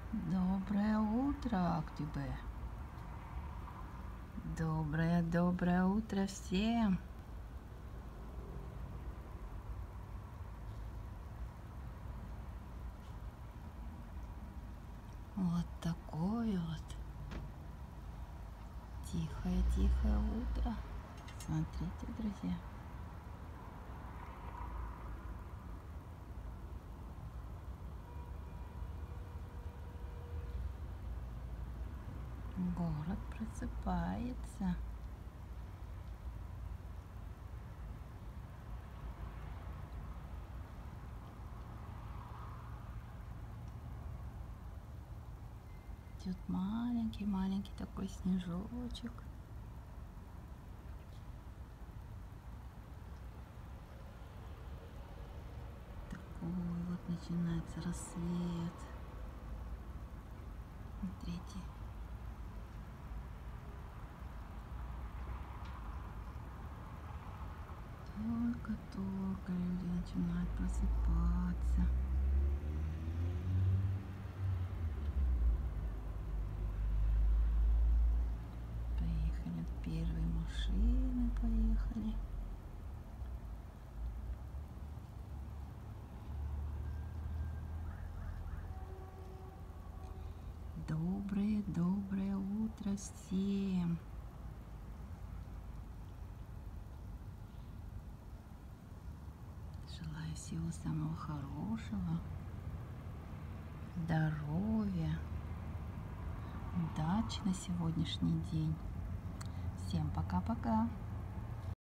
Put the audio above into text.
Доброе утро, Актюбе. Доброе утро всем. Вот такое вот тихое утро. Смотрите, друзья. Город просыпается. Идет маленький такой снежочек. Такой вот начинается рассвет. Смотрите. Только люди начинают просыпаться. Поехали, первые машины поехали. Доброе утро всем. Желаю всего самого хорошего, здоровья, удачи на сегодняшний день. Всем пока-пока.